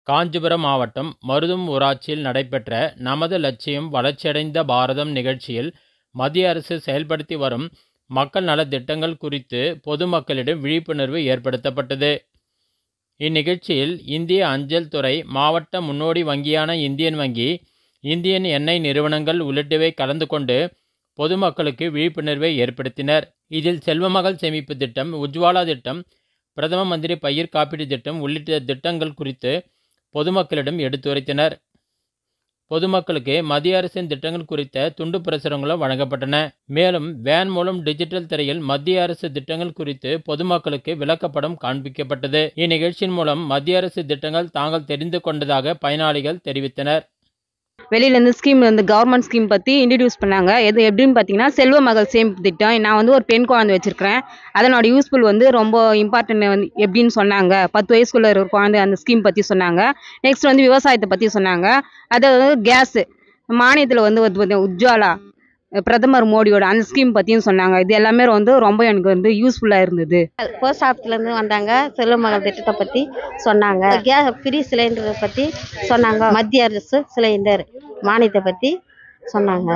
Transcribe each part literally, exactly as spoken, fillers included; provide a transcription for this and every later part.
காஞ்சிபுரம் மாவட்டம் மருதம் ஊராட்சியில் நடைபெற்ற நமது லட்சியம் வளர்ச்சியடைந்த பாரதம் நிகழ்ச்சியில் மத்திய அரசு செயல்படுத்தி வரும் மக்கள் நலத் திட்டங்கள் குறித்து பொதுமக்களிடம் விழிப்புணர்வு ஏற்படுத்தப்பட்டது. இந்நிகழ்ச்சியில் இந்திய அஞ்சல் துறை, மாவட்ட முன்னோடி வங்கியான இந்தியன் வங்கி, இந்தியன் எண்ணெய் நிறுவனங்கள் உள்ளிட்டவை கலந்து கொண்டு பொதுமக்களுக்கு விழிப்புணர்வை ஏற்படுத்தினர். இதில் செல்வமகள் சேமிப்பு திட்டம், உஜ்வாலா திட்டம், பிரதம மந்திரி பயிர் காப்பீடு திட்டம் உள்ளிட்ட திட்டங்கள் குறித்து பொதுமக்களிடம் எடுத்துரைத்தனர். பொதுமக்களுக்கு மத்திய அரசின் திட்டங்கள் குறித்த துண்டு பிரசுரங்களும் வழங்கப்பட்டன. மேலும் வேன் மூலம் டிஜிட்டல் திரையில் மத்திய அரசு திட்டங்கள் குறித்து பொதுமக்களுக்கு விளக்கப்படம் காண்பிக்கப்பட்டது. இந்நிகழ்ச்சியின் மூலம் மத்திய அரசு திட்டங்கள் தாங்கள் தெரிந்து கொண்டதாக பயனாளிகள் தெரிவித்தனர். வெளியிலேருந்து ஸ்கீம் வந்து கவர்மெண்ட் ஸ்கீம் பற்றி இன்ட்ரடியூஸ் பண்ணாங்க. எது எப்படின்னு பார்த்தீங்கன்னா, செல்வ மகள் சேமிப்பு திட்டம். நான் வந்து ஒரு பெண் குழந்தை வச்சுருக்கிறேன். அதனோட யூஸ்ஃபுல் வந்து ரொம்ப இம்பார்ட்டன்ட் வந்து எப்படின்னு சொன்னாங்க. பத்து வயசுக்குள்ள இருக்கிற குழந்தை அந்த ஸ்கீம் பற்றி சொன்னாங்க. நெக்ஸ்ட் வந்து விவசாயத்தை பற்றி சொன்னாங்க. அதாவது கேஸு மானியத்தில் வந்து வந்து உஜ்வாலா பிரதமர் மோடியோட அந்த ஸ்கீம் பற்றியும் சொன்னாங்க. இது எல்லாமே வந்து ரொம்ப எனக்கு வந்து யூஸ்ஃபுல்லாக இருந்தது. போஸ்ட் ஆஃபீஸ்லேருந்து வந்தாங்க. செல்வ மகள் திட்டத்தை பற்றி சொன்னாங்க. கேஸ் ஃப்ரீ சிலிண்டரை பற்றி சொன்னாங்க. மத்திய அரசு சிலிண்டர் மானியத்தை பற்றி சொன்னாங்க.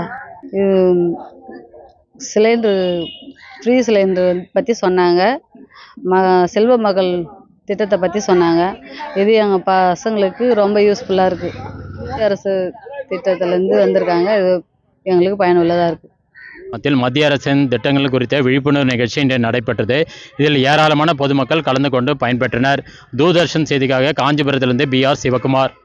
சிலிண்டர் ஃப்ரீ சிலிண்டர் பற்றி சொன்னாங்க. ம செல்வ மகள் திட்டத்தை பற்றி சொன்னாங்க. இது எங்கள் பசங்களுக்கு ரொம்ப யூஸ்ஃபுல்லாக இருக்குது. மத்திய அரசு திட்டத்திலேருந்து வந்திருக்காங்க. இது எங்களுக்கு பயனுள்ளதாக இருக்குது. மத்தியில் மத்திய அரசின் திட்டங்கள் குறித்த விழிப்புணர்வு நிகழ்ச்சி இன்று நடைபெற்றது. இதில் ஏராளமான பொதுமக்கள் கலந்து கொண்டு பயன்பெற்றனர். தூர்தர்ஷன் செய்திக்காக காஞ்சிபுரத்திலிருந்து பி ஆர் சிவகுமார்.